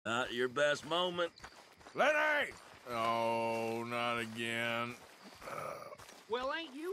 Not your best moment. Lenny! Oh, not again. Well, ain't you